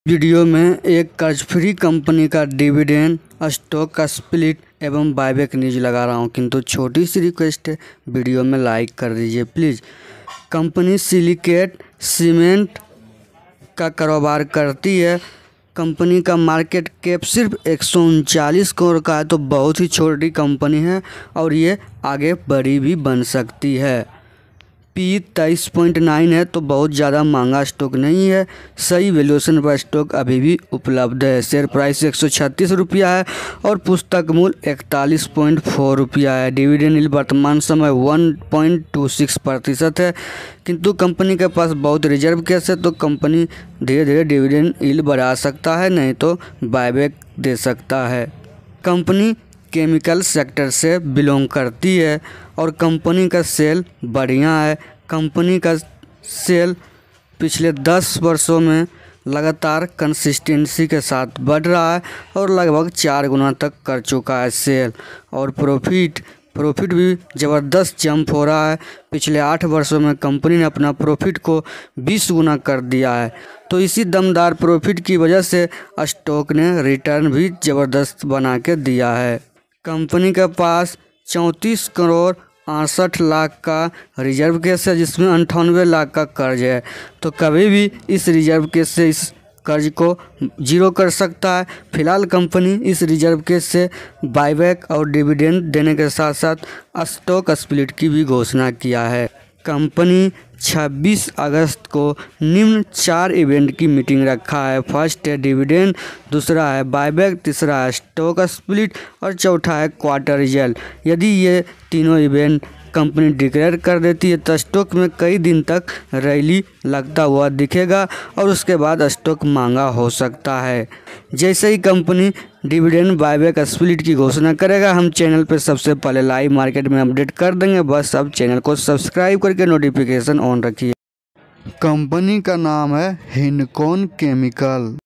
Video में एक कर्ज फ्री कंपनी का डिविडेंड स्टॉक का स्प्लिट एवं बायबैक न्यूज लगा रहा हूं, किंतु छोटी सी रिक्वेस्ट है, वीडियो में लाइक कर दीजिए प्लीज़। कंपनी सिलिकेट सीमेंट का कारोबार करती है। कंपनी का मार्केट कैप सिर्फ 139 करोड़ का है, तो बहुत ही छोटी कंपनी है और ये आगे बड़ी भी बन सकती है। P 23.9 है, तो बहुत ज़्यादा महंगा स्टॉक नहीं है। सही वैल्यूएशन पर स्टॉक अभी भी उपलब्ध है। शेयर प्राइस 136 रुपया है और पुस्तक मूल्य 41.4 रुपया है। डिविडेंड यील्ड वर्तमान समय 1.26% है, किंतु कंपनी के पास बहुत रिजर्व कैश है, तो कंपनी धीरे धीरे डिविडेंड यील्ड बढ़ा सकता है, नहीं तो बायबैक दे सकता है। कंपनी केमिकल सेक्टर से बिलोंग करती है और कंपनी का सेल बढ़िया है। कंपनी का सेल पिछले 10 वर्षों में लगातार कंसिस्टेंसी के साथ बढ़ रहा है और लगभग 4 गुना तक कर चुका है सेल। और प्रॉफिट भी ज़बरदस्त जंप हो रहा है। पिछले 8 वर्षों में कंपनी ने अपना प्रॉफिट को 20 गुना कर दिया है। तो इसी दमदार प्रॉफिट की वजह से स्टॉक ने रिटर्न भी ज़बरदस्त बना के दिया है। कंपनी के पास 34 करोड़ 68 लाख का रिजर्व केस है, जिसमें 98 लाख का कर्ज है। तो कभी भी इस रिजर्व केस से इस कर्ज को जीरो कर सकता है। फिलहाल कंपनी इस रिजर्व केस से बायबैक और डिविडेंड देने के साथ साथ स्टॉक स्प्लिट की भी घोषणा किया है। कंपनी 26 अगस्त को निम्न 4 इवेंट की मीटिंग रखा है। फर्स्ट है डिविडेंड, दूसरा है बायबैक, तीसरा है स्टॉक स्प्लिट और चौथा है क्वार्टर रिजल्ट। यदि ये तीनों इवेंट कंपनी डिक्लेयर कर देती है तो स्टॉक में कई दिन तक रैली लगता हुआ दिखेगा और उसके बाद स्टॉक महंगा हो सकता है। जैसे ही कंपनी डिविडेंड बायबैक स्प्लिट की घोषणा करेगा, हम चैनल पर सबसे पहले लाइव मार्केट में अपडेट कर देंगे। बस अब चैनल को सब्सक्राइब करके नोटिफिकेशन ऑन रखिए। कंपनी का नाम है हिंडकॉन केमिकल।